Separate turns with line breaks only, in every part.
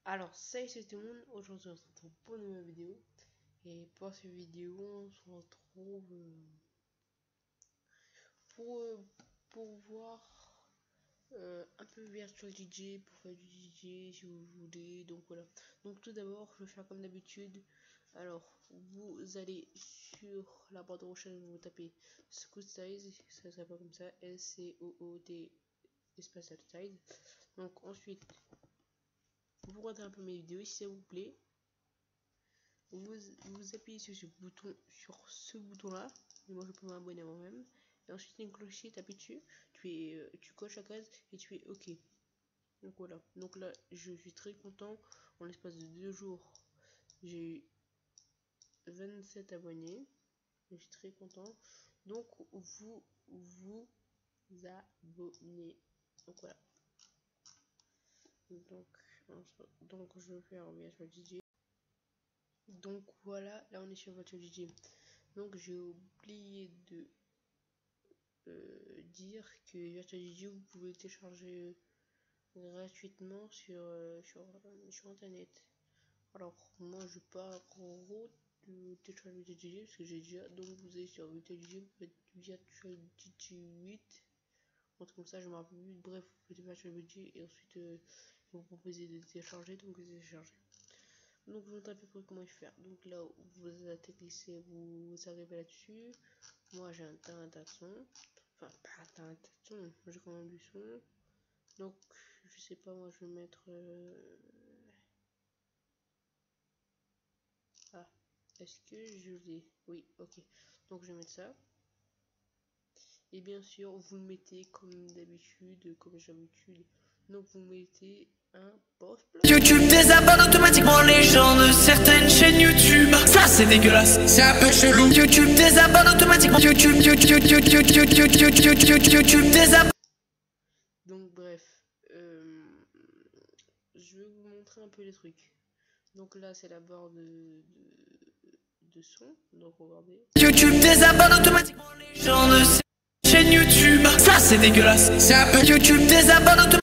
Alors, salut tout le monde, aujourd'hui on se retrouve pour une nouvelle vidéo. Et pour cette vidéo, on se retrouve pour voir un peu Virtual DJ, pour faire du DJ si vous voulez. Donc voilà. Donc tout d'abord, je vais faire comme d'habitude. Alors, vous allez sur la barre de recherche, vous tapez Scoot Size, ça serait pas comme ça, SCOOT espace Size. Donc ensuite, vous regardez un peu mes vidéos si ça vous plaît. Vous appuyez sur ce bouton là, et moi je peux m'abonner moi-même. Et ensuite une clochette, appuie dessus, tu coches la case et tu fais OK. Donc voilà. Donc là je suis très content. En l'espace de 2 jours, j'ai eu 27 abonnés. Je suis très content. Donc vous abonnez. Donc voilà. Donc je vais faire Virtual DJ. Donc voilà, là on est sur Virtual DJ. Donc j'ai oublié de dire que Virtual DJ vous pouvez le télécharger gratuitement sur internet. Alors moi je pas trop de télécharger Virtual DJ parce que j'ai déjà. Donc vous allez sur Virtual DJ, vous faites Virtual DJ 8, un truc comme ça, je me rappelle plus. Bref, vous faites Virtual DJ et ensuite vous proposez de télécharger, donc vous téléchargez. Donc vous tapez pour comment faire. Donc là vous atterrissez, vous arrivez là-dessus. Moi j'ai un tas de son. Enfin pas un tas de son, j'ai quand même du son. Donc je sais pas, moi je vais mettre ah, est-ce que je l'ai? Oui, ok. Donc je vais mettre ça. Et bien sûr vous le mettez comme d'habitude, comme j'ai l'habitude. Donc vous mettez un post.
YouTube désabonne automatiquement les gens de certaines chaînes YouTube. Ça c'est dégueulasse, c'est un peu chelou. YouTube désabonne automatiquement. YouTube désabonne.
Donc bref, je vais vous montrer un peu les trucs. Donc là c'est la barre de son. Donc regardez.
YouTube désabonne automatiquement les gens de certaines chaînes YouTube. Ça c'est dégueulasse, c'est un peu. YouTube désabonne automatiquement.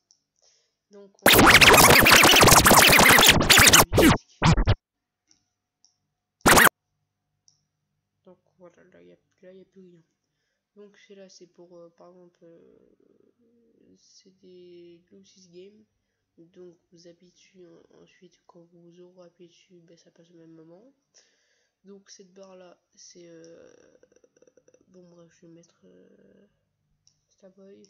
Donc voilà, là il n'y a plus rien. Donc là c'est pour par exemple c'est des Glossis Game. Donc vous appuyez dessus, ensuite quand vous aurez appuyé dessus, ben, ça passe au même moment. Donc cette barre là c'est bon bref, je vais mettre Starboy.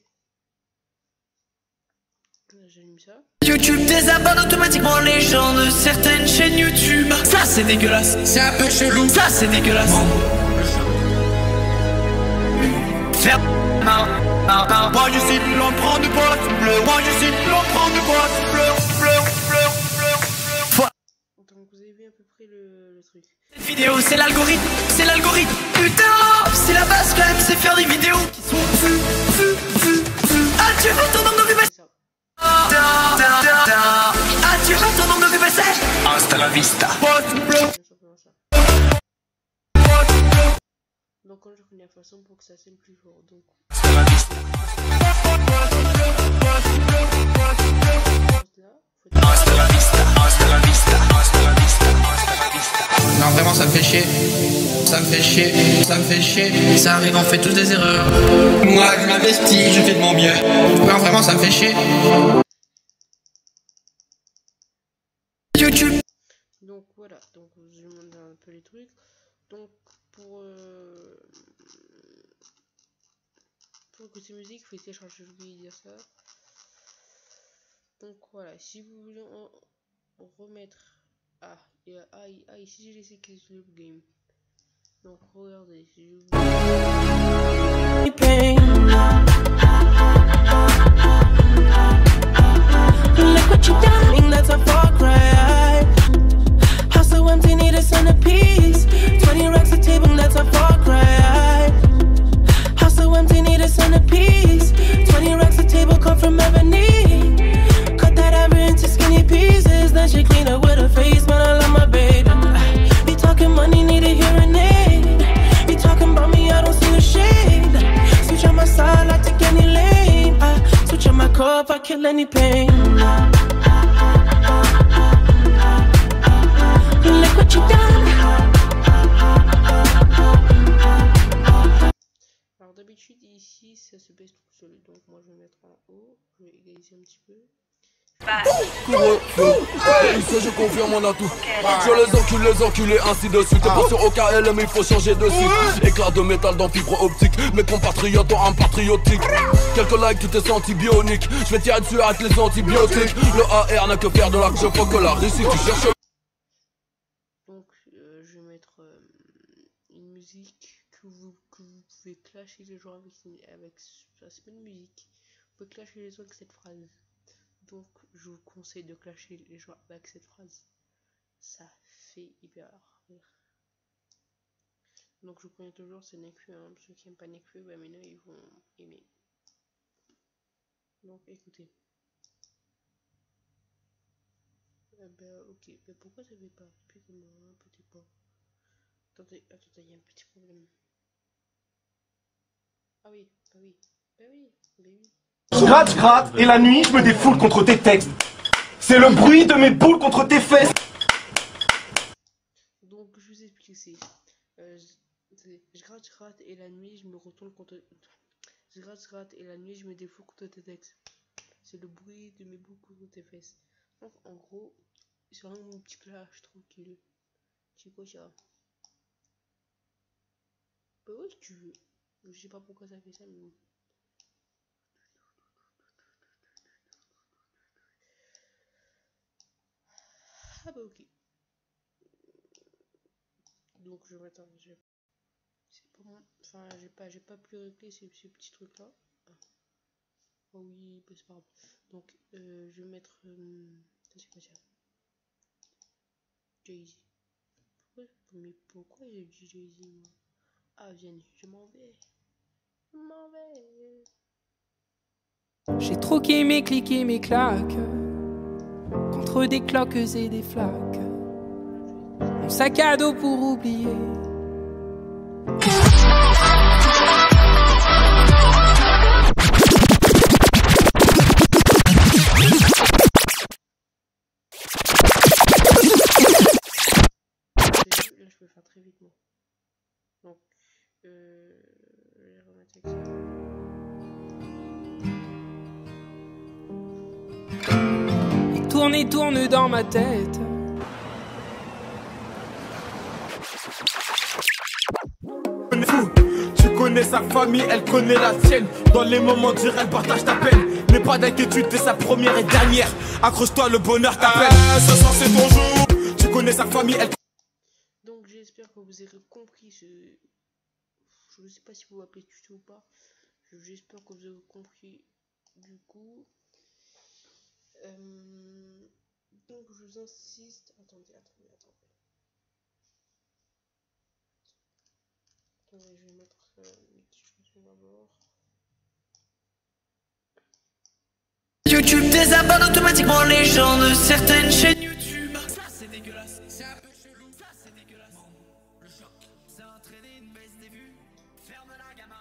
J'allume ça.
YouTube désabonne automatiquement les gens de certaines chaînes YouTube. Ça c'est dégueulasse, c'est un peu chelou. Ça c'est dégueulasse. Moi je sais l'empreinte de bois bleu. Moi je sais l'empreinte de bois bleu.
Donc vous avez vu à peu près le truc.
Cette vidéo c'est l'algorithme, c'est l'algorithme. Putain, c'est la base quand même, c'est faire des vidéos qui sont Ah tu veux ton nombre de vues passer. Ah tu veux ton nombre de vues passer. Hasta la vista.
Donc quand je connais la façon pour que ça sonne plus fort. Donc
non vraiment ça me fait chier. Ça me fait chier, ça me fait chier. Ça arrive, on fait tous des erreurs. Moi je m'investis, je fais de mon mieux. Non vraiment ça me fait chier. YouTube.
Donc voilà, donc je vous montre un peu les trucs. Donc pour écouter musique, il faut télécharger, j'ai oublié de dire ça. Donc voilà, si vous voulez en remettre ici j'ai laissé Club Game. Donc regardez, si je vous look what you done, that's a far cry. House so empty, need a centerpiece. 20 racks a table, that's a far cry. House so empty, need a centerpiece. 20 racks a table come from ebony. Cut that ever into skinny pieces. Then she clean up with her face, man, I love my baby. You talking money, need a hearing aid. You talking about me, I don't see a shade. Switch on my side, I take any lane. I switch on my cup, I kill any pain. Alors d'habitude ici ça se baisse tout seul, donc moi je vais mettre en haut, je vais égaliser un petit peu.
Ici je confirme mon atout. Je les enculés, ainsi de suite. T'es pas sur OKL mais il faut changer de site. Éclat de métal dans fibre optique. Mes compatriotes ont un patriotique. Quelques likes, tu t'es senti bionique. Je vais tirer dessus avec les antibiotiques. Le AR n'a que faire de l'acte, je vois que la Russie tu cherches.
Donc je vais mettre une musique que vous pouvez clasher les gens avec c'est pas une musique. Vous pouvez clasher les gens avec cette phrase. Donc je vous conseille de clasher les gens avec cette phrase. Ça fait hyper rire. Donc je connais toujours c'est Nekfeu, hein. Ceux qui aiment pas Nekfeu, bah maintenant ils vont aimer. Donc écoutez. Ok, mais pourquoi ça fait pas? Puis comment un petit pas. Attendez, il y a un petit problème. Ah oui, bah oui, bah oui, bah oui.
Gratte, gratte, et la nuit, je me défoule contre tes textes. C'est le bruit de mes boules contre tes fesses.
Donc, je vous explique ici. Je gratte, et la nuit, je me retourne contre... Je gratte, et la nuit, je me défoule contre tes textes. C'est le bruit de mes boules contre tes fesses. Donc, en gros, c'est vraiment mon petit clash tranquille. Tu sais quoi, ça? Bah ouais, si tu veux. Je sais pas pourquoi ça fait ça, mais bon. Ah bah ok. Donc je vais attendre, c'est pas moi. Enfin j'ai pas pu régler ces petits trucs là. Oh oui, bah c'est pas grave. Donc je vais mettre c'est quoi ça? Jay-Z. Mais pourquoi j'ai dit Jay-Z moi? Ah viens, je m'en vais. Je m'en vais.
J'ai troqué mes clics et mes claques contre des cloques et des flaques. Mon sac à dos pour oublier.
Là je peux faire très vite moi. Donc je vais remettre avec ça.
Et tourne dans ma tête.
Tu connais sa famille, elle connaît la tienne. Dans les moments durs, elle partage ta peine. N'aie pas d'inquiétude, t'es sa première et dernière. Accroche-toi, le bonheur t'appelle. Ce soir c'est ton jour. Tu connais sa famille, elle...
Donc j'espère que vous avez compris ce... Je ne sais pas si vous appelez tuto ou pas. J'espère que vous avez compris du coup. Donc je vous insiste. Attendez. Attendez, je vais mettre une petite chanson d'abord.
YouTube désabonne automatiquement les gens de certaines chaînes YouTube. Ça c'est dégueulasse. C'est un peu chelou. Ça c'est dégueulasse. Le choc. Ça a entraîné une baisse des vues. Ferme la gamme.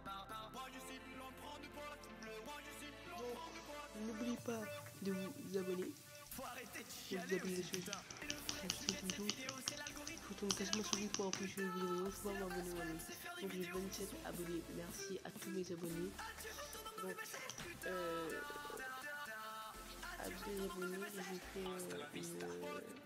N'oubliez pas de vous abonner. De vous abonner sur cette vidéo. Je tourne quasiment sur une fois en plus sur les vidéos. Je peux pas m'abonner moi-même. Donc j'ai 27 abonnés. Merci à tous mes abonnés. Donc à tous les abonnés, j'ai fait une